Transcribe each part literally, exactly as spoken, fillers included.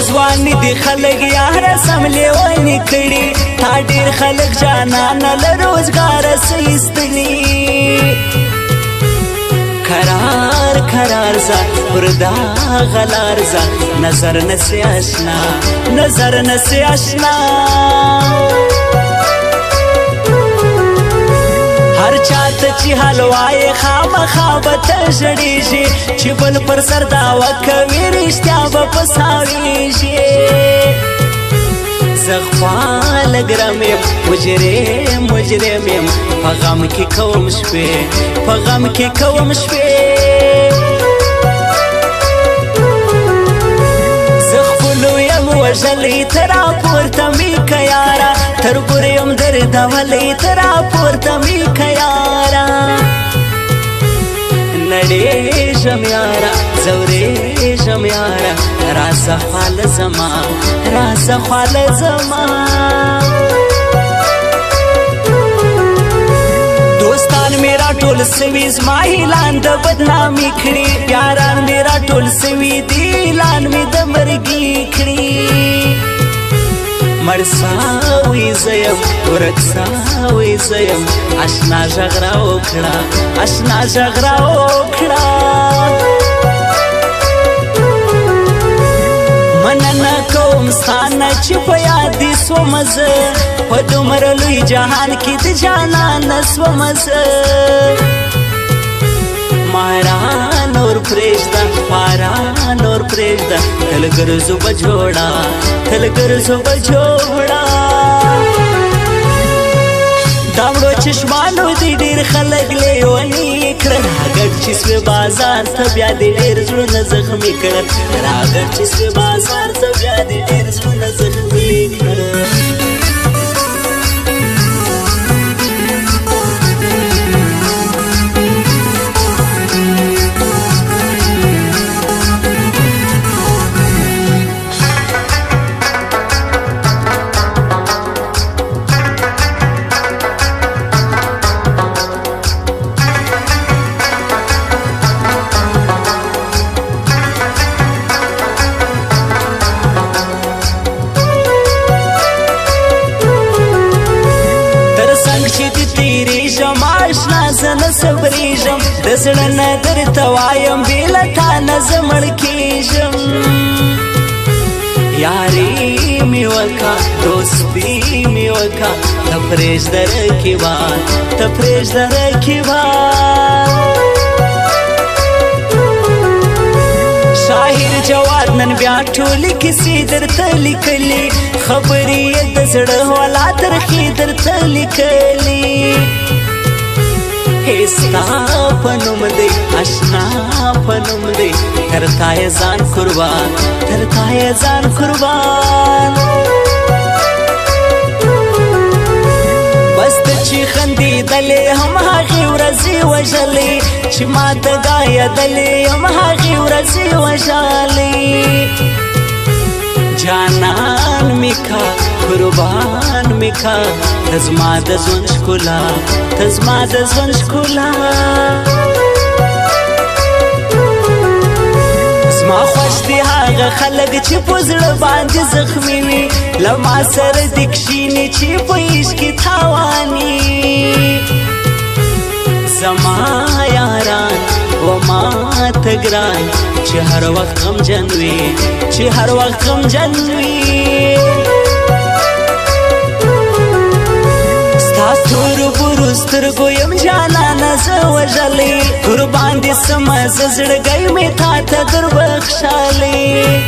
ځواني دي خلک یاره سم لیوني کړي تا ډېر خلک جانانه له روزګاره څه ایستلي قرار قرار زه پر دغه لار زه نظر نسي اشنا نظر نسي اشنا هر چاته چې حلوای خامخا به ته ژړېږي چې بل پر سر دعوه کوي رښتیا به په ساوېږي زه خواله ګرم یم مجرم مجرم یم په غم کې کوم شپې په غم کې کوم شپې زه خپلو یم وژلی ته راپورته مې که یاره تربور یم دردولی ته راپورته مې که یاره نړېږم یاره ځورېږم یاره راسه خواله زما راسه خواله زما دوستان مې راټول سوي زما اعلان د بدنامي کړي یاران مې راټول سوي دي اعلان مې د مرګي کړي مړ ساوی زه یم ورک ساوی زه یم اشنا غږ راوکړه اشنا غږ راوکړه مننه کوم ستانه چې په یاد دې سومه زه په دومره لوی جهان کې د جانانه سومه زه مارا نور پرېږده مارا نور پرېږده تل ګرځو به جوړه تل ګرځو به جوړه دا مړو چشمانو دې ډېر خلک لیوني کړل راګډ چې سوې بازار ته بیا دې ډېر زړونه زخمي کړل راګډ چې سوې بازار ته بیا دې ډېر زړونه زخمي کړل صبریږم د زړه نه درته وایم بې له تا نه زه مړ کېږم یاري مې وکړه دوستي مې وکړه ته پرېږده رقیبان ته پرېږده رقیبان شاهر جواد نن بیا ټولې کیسې درته لیکلي خبرې یې د زړه والا ترخې درته لیکلي ستا په نوم دی اشنا په نوم دی تر تا یې ځان قربان تر تا یې ځان قربان بس ته چې خندېدلې هم هغې ورځې وژلې چې ما ته ګایدلې هم هغې ورځې وژلې جانان مې کا قربان مې کا ته زما د ژوند ښکلا ته زما د ژوند ښکلا زما خوښ دي هغه خلک چې په زړه باندې زخمي وي له ما سره دې کښېني چې په عشق کې تاواني زما یاران و ما ته ګران چې هر وخت غمجن وي چې هر وخت غمجن وي ستا ستورو برو سترګو یم جانانه زه وژلی قربان دې سمه زه زړګی مې تا ته در بخښلی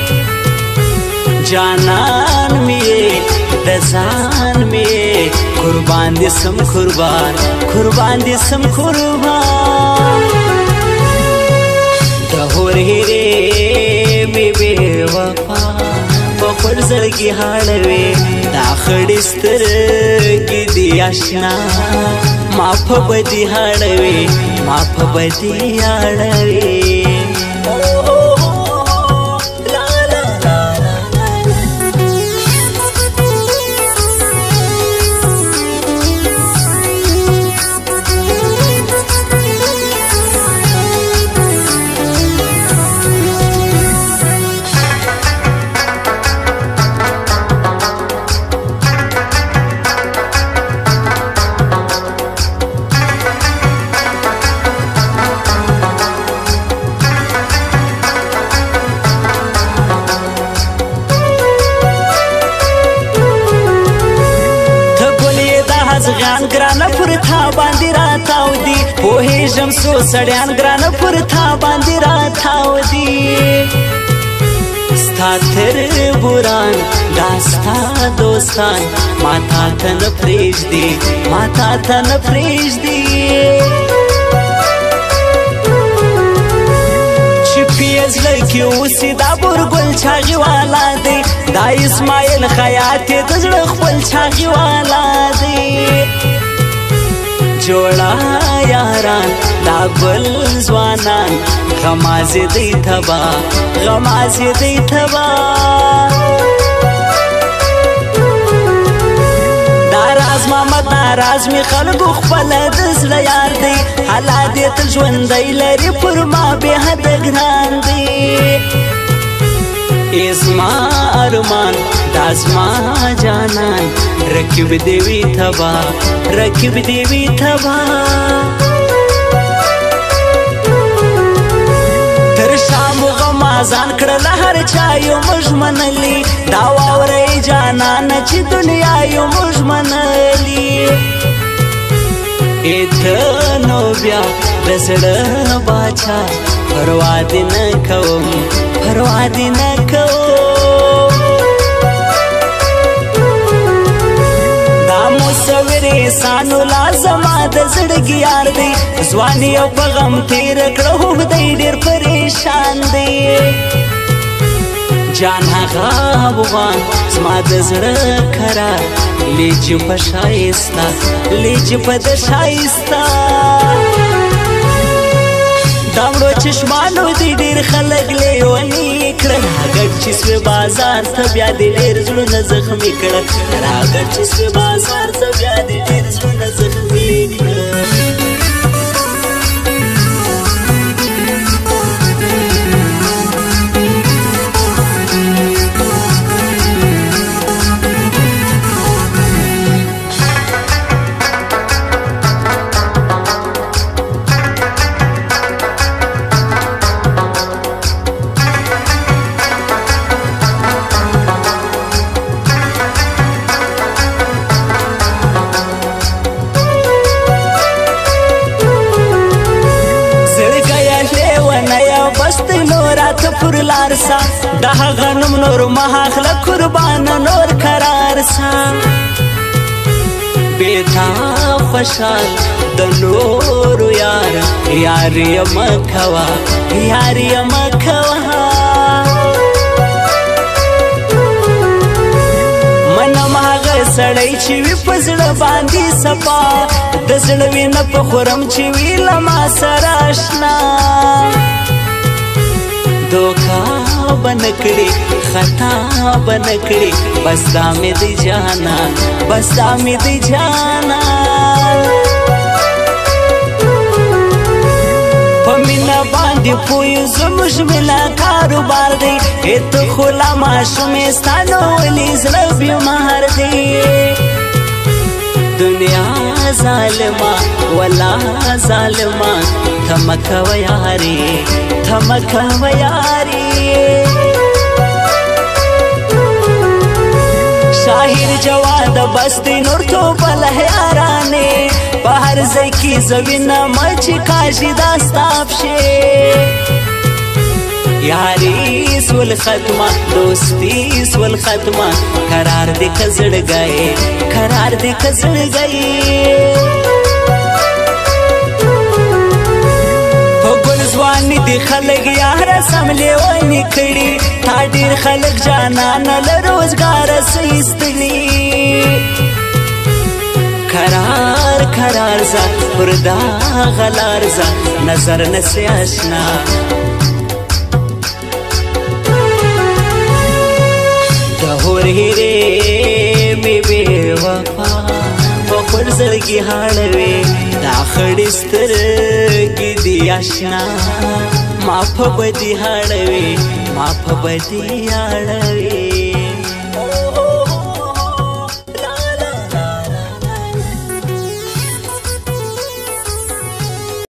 جانان مې د ځان مې قربان دې سم قربان قربان دې سم قربان د هور هیرې مې بې وفا په خپل زړګي هاړوې دا خړې سترګې دي اشنا ما په بدي هاړوې ما په بدي هاړوې راتاو دي پوهیږم څو سړیان ګرانه پر تا باندې راتاو دي ستا تر بوران دا ستا دوستان ما تا ته نه پرېږدي ما تا ته نه پرېږدي زړه کې اوسې دا بورګل چاغي والا دی دا اسماعیل خیاط یې د زړه خپل چاغي والا دی جوړه یاران دا ګل ځوانان غمازې دی تبا غمازې دی تبا راز محمد ناراز می خلکو خپل د زړه یار دی حالات یې تل ژوندی لري پر ما بې حده ګران دی زما ارمان دا زما جانان رکیب دې وي تبا رکیب دې وي تبا تر شام غمازان کړله هر چا یو موږ منلي دا واورئ جانان چې دنیا یو موږ منلي ته نو بیا د زړه باچا پروا دې نه کوم پروا دې نه کوم دا مصور احسان الله زما د زړګي یار دی ځواني او په غم تېر کړه اوږدی ډېر پریشان دی جان هغه افغان زما د زړه قرار لیج په شایسته لیج په د شایسته دا مړو چشمانو دي ډېر خلک لیوني کړل راګډ چې سوې بازار ته بیا دې ډېر زړونه زخمي کړل راګډ چې سوې بازار ته بیا دې ډېر زړونه زخمي کړل پر لارسا دا غنم نور مهاخله قربان نور قرار سا بیتا خوشال د نور یار یار یم کوا یار یم کوا منم هغه سړی چې وي په زړه باندې صفا د زړه وینه په خورم چې وي له ما سره اشنا دوکا بنکړي خطا بنکړي بس دا مې دی جانا بس دا مې دی جانا په مینا باندې پوی زموږ ملا کاروبار دی ته خلا ماشومې ستانو ولې زړه بیمار دی دنیا ظالما ولا ظالما تمکا و یاری تمکا و یاری شاهر جواد بستی نور تو بل یارانه په هر ځای کې زوینه مچ کاشي داستاب شي یاری سول ختمه دوستی سول ختمه قرار دې کزړ گئے قرار دې کزړ گئے ځواني دي خلک یار سم لیوني کړي تا ډېر خلک جانان له روزګار سیستلي قرار قرار ځه پر دا غلار ځه نظر نسي آشنا د هور هیرې مې بې وفا په خپل زړګي هاړوي دا خړې سترګې دي آشنا ما په بدي هاړوي ما په بدي هاړوي